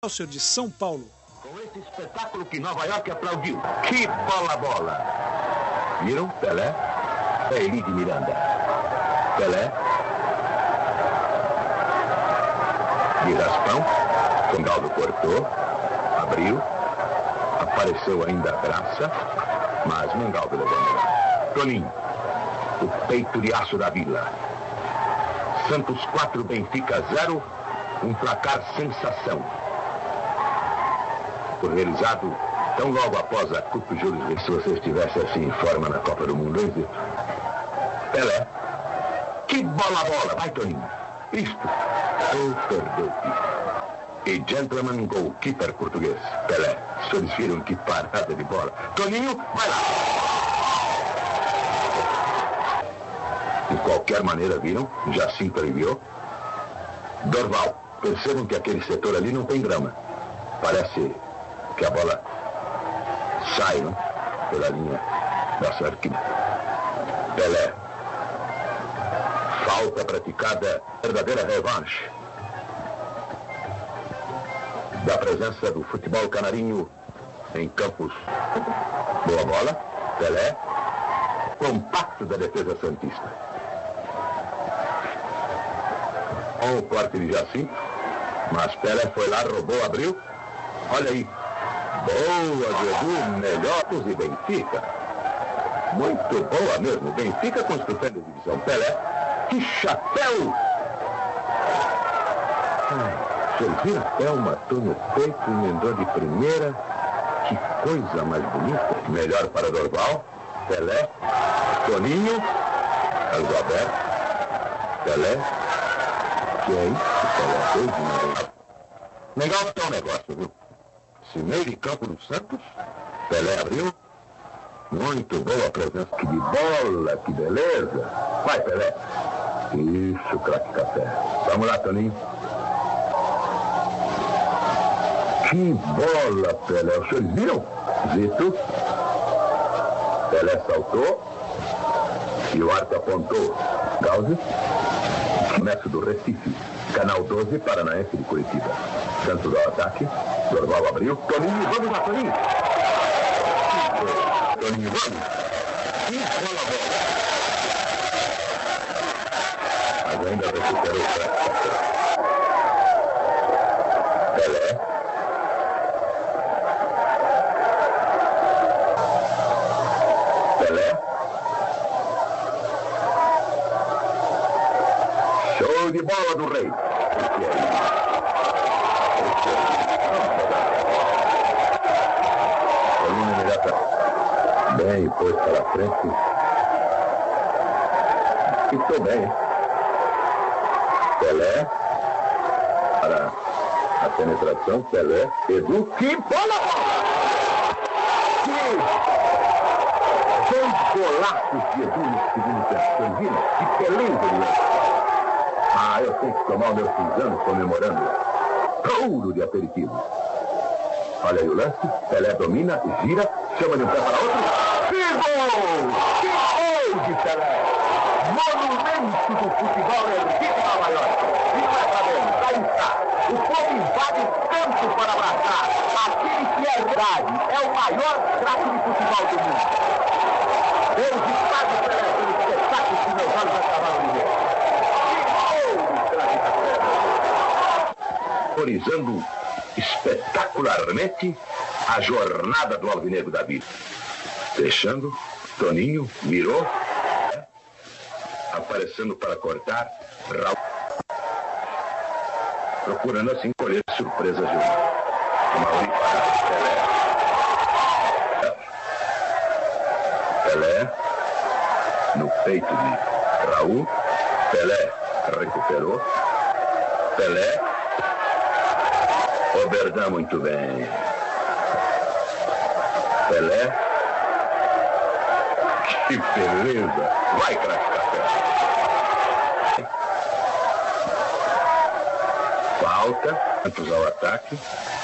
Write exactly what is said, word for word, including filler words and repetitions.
de São Paulo. Com esse espetáculo que Nova York aplaudiu. Que bola, bola! Viram? Pelé. É Eli de Miranda. Pelé. De raspão. Ronaldo cortou. Abriu. Apareceu ainda a Graça. Mas Mengaldo levou melhor. Toninho. O peito de aço da Vila. Santos quatro, Benfica zero. Um placar sensação. Foi realizado tão logo após a Copa Júlio, se você estivesse assim em forma na Copa do Mundo, hein? Pelé. Que bola, bola! Vai, Toninho. Isto. Oh, perdeu. E gentleman goalkeeper português. Pelé. Só eles viram que parada de bola. Toninho, vai lá. De qualquer maneira, viram? Já se previu. Dorval. Percebam que aquele setor ali não tem grama. Parece que a bola sai, não? Pela linha da sua arquina. Pelé. Falta praticada, verdadeira revanche da presença do futebol canarinho em campos. Boa bola. Pelé. Compacto da defesa santista. Com o corte de Jacinto. Mas Pelé foi lá, roubou, abriu. Olha aí. Boa, Edu, melhores e Benfica. Muito boa mesmo. Benfica construindo a divisão. Pelé. Que chapéu! Vocês viram? Pelé matou no peito e emendou de primeira. Que coisa mais bonita. Melhor para Dorval. Pelé. Toninho. Carlos Alberto. Pelé. Que é isso? Pelé dois de Mengal. Mengal tem um negócio, viu? Esse meio de campo do Santos, Pelé abriu. Muito boa a presença. Que de bola, que beleza. Vai, Pelé. Isso, craque café. Vamos lá, Toninho. Que bola, Pelé. Os senhores viram? Zito. Pelé saltou. E o arco apontou. Gauze. Começo do Recife. Canal doze, Paranaense de Curitiba. Santos ao ataque. Dorval abriu. Toninho, vamos lá, Toninho. Toninho, vamos. Que bola, bola. Mas ainda recuperou o craque. Pelé. Pelé. Show de bola do Rei. Bem, pôs para frente. Estou bem. Pelé. Para a penetração. Pelé. Edu. Que bola! Que dois golaços de Edu no segundo tempo. Viram? Que beleza! Ah, eu tenho que tomar o meu cinzano comemorando. Ouro de aperitivo. Olha aí o lance. Pelé domina, gira, chama de um pé para outro. Que gol! Que gol de Pelé! Monumento do futebol erguido em Nova York. E não é para menos. Aí está. O povo invade tanto para abraçar aquele que é verdade. É o maior craque de futebol do mundo. Deus de pague Pelé pelo espetáculo que meus olhos acabaram de ver. Que gol de craque Pelé! Autorizando espetacularmente a jornada do Alvinegro da Vida. Fechando, Toninho mirou, aparecendo para cortar, Raul, procurando assim colher surpresas de uma Pelé. Pelé, no peito de Raul, Pelé recuperou, Pelé, Oberdan muito bem, Pelé. Que beleza! Vai, craque café! Falta, Santos ao ataque.